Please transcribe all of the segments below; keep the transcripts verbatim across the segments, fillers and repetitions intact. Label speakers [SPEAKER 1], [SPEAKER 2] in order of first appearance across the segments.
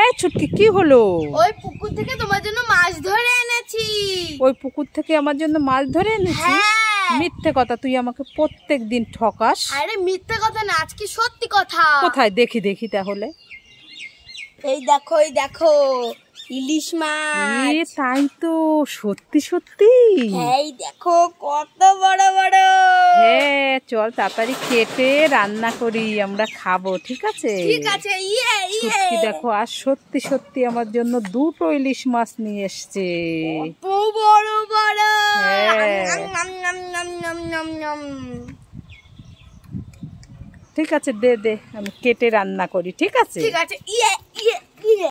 [SPEAKER 1] এই ছুটকি কি হলো?
[SPEAKER 2] ওই পুকুর থেকে তোমার জন্য মাছ ধরে এনেছি।
[SPEAKER 1] ওই পুকুর থেকে আমার জন্য মাছ ধরে এনেছিস? মিথ্যে কথা, তুই আমাকে প্রত্যেক দিন ঠকাস।
[SPEAKER 2] আরে মিথ্যে কথা না, আজকে সত্যি কথা।
[SPEAKER 1] কোথায় দেখি দেখি তাহলে।
[SPEAKER 2] এই দেখো এই দেখো ইলিশ মাছ।
[SPEAKER 1] এ তাই তো, সত্যি সত্যি।
[SPEAKER 2] এই দেখো কত বড় বড়।
[SPEAKER 1] হ্যাঁ চল তাড়াতাড়ি কেটে রান্না করি, আমরা খাবো। ঠিক আছে
[SPEAKER 2] ঠিক আছে। ইয়ে ইয়ে
[SPEAKER 1] দেখো, আর সত্যি সত্যি আমার জন্য দুটো ইলিশ মাছ নিয়ে এসছে।
[SPEAKER 2] কত বড় বড়।
[SPEAKER 1] ঠিক আছে দে দে, আমি কেটে রান্না করি। ঠিক আছে
[SPEAKER 2] ঠিক আছে। ইয়ে ইয়ে ইয়ে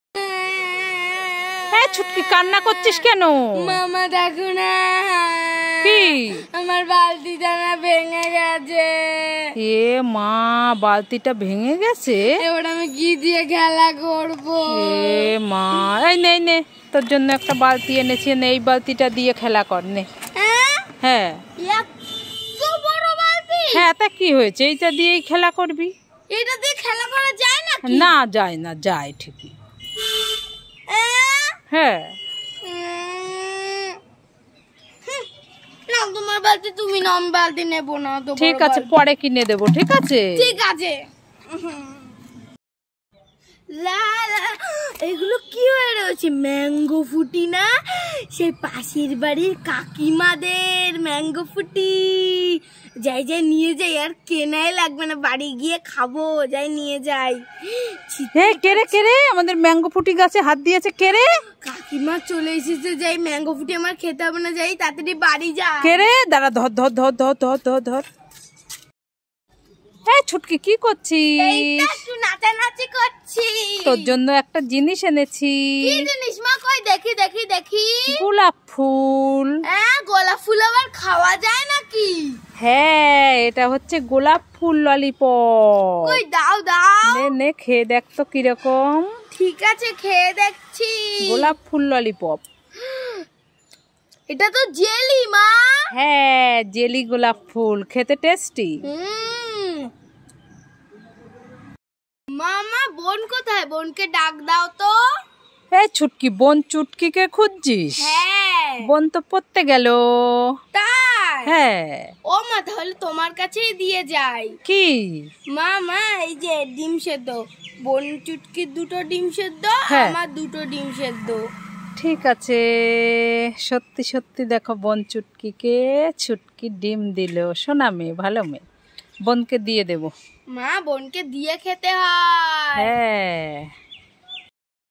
[SPEAKER 1] হ্যাঁ ছুটকি, কান্না করছিস কেন?
[SPEAKER 2] মামা দেখো না,
[SPEAKER 1] কি?
[SPEAKER 2] আমার বালতিটা না ভেঙে গেছে।
[SPEAKER 1] এ মা, বালতিটা ভেঙে গেছে?
[SPEAKER 2] এবার আমি কি দিয়ে খেলা করব?
[SPEAKER 1] এ মা, এই নে নে, তোর জন্য একটা বালতি এনেছি, নে এই বালতিটা দিয়ে খেলা কর। নে। হ্যাঁ
[SPEAKER 2] এত বড় বালতি?
[SPEAKER 1] হ্যাঁ তা কি হয়েছে, এইটা দিয়েই খেলা করবি।
[SPEAKER 2] এটা দিয়ে খেলা করা যায় না?
[SPEAKER 1] না যায় না, যায় ঠিকই। হ্যাঁ
[SPEAKER 2] না, তোমার বালতি তুমি না, আমি বালতি নেবো না। তো
[SPEAKER 1] ঠিক আছে, পরে কিনে দেবো। ঠিক আছে
[SPEAKER 2] ঠিক আছে। এগুলো কি হয়ে রয়েছে? ম্যাঙ্গো ফুটি না, সেই পাশের বাড়ির কাকিমাদের ম্যাঙ্গো ফুটি। যাই যাই নিয়ে যাই, আর কেনাই লাগবে না, বাড়ি গিয়ে খাবো। যাই নিয়ে যাই।
[SPEAKER 1] কেরে কেরে আমাদের ম্যাঙ্গো ফুটি গাছে হাত দিয়েছে। কেরে?
[SPEAKER 2] কাকিমা চলে এসেছে। যাই, ম্যাঙ্গো ফুটি আমার খেতে হবে না, যাই তাড়াতাড়ি বাড়ি যা।
[SPEAKER 1] কেরে? দাঁড়া, ধর ধর ধর ধর ধর ধর ধর। হ্যাঁ ছুটকি, কি করছিস?
[SPEAKER 2] একটু নাচানাচি করছি।
[SPEAKER 1] তোর জন্য একটা জিনিস এনেছি।
[SPEAKER 2] কি জিনিস মা? কই দেখি দেখি দেখি।
[SPEAKER 1] গোলাপ ফুল।
[SPEAKER 2] হ্যাঁ, গোলাপ ফুল আবার খাওয়া যায় নাকি?
[SPEAKER 1] হ্যাঁ, এটা হচ্ছে গোলাপ ফুল ললিপপ।
[SPEAKER 2] কই দাও দাও।
[SPEAKER 1] নে নে, খেয়ে দেখ তো কিরকম।
[SPEAKER 2] ঠিক আছে, খেয়ে দেখছি।
[SPEAKER 1] গোলাপ ফুল ললিপপ।
[SPEAKER 2] এটা তো জেলি মা।
[SPEAKER 1] হ্যাঁ, জেলি গোলাপ ফুল, খেতে টেস্টি।
[SPEAKER 2] মামা, বোন কোথায়? বোনকে ডাক দাও তো।
[SPEAKER 1] এই ছুটকি, বোন চুটকিকে খুঁজছিস?
[SPEAKER 2] হ্যাঁ।
[SPEAKER 1] বোন তো পড়তে গেল।
[SPEAKER 2] তাই?
[SPEAKER 1] হ্যাঁ।
[SPEAKER 2] ও মা, তাহলে তোমার কাছেই দিয়ে যাই।
[SPEAKER 1] কি?
[SPEAKER 2] মা মা, এই যে ডিম সেদ্ধ। বোন চুটকির দুটো ডিম সেদ্ধ, আমার দুটো ডিম সেদ্ধ।
[SPEAKER 1] ঠিক আছে। সত্যি সত্যি দেখো, বোন চুটকিকে ছুটকি ডিম দিল। সোনা মেয়ে, ভালো মেয়ে, বোনকে দিয়ে দেব।
[SPEAKER 2] মা, বোনকে দিয়ে খেতে হয়।
[SPEAKER 1] হ্যাঁ।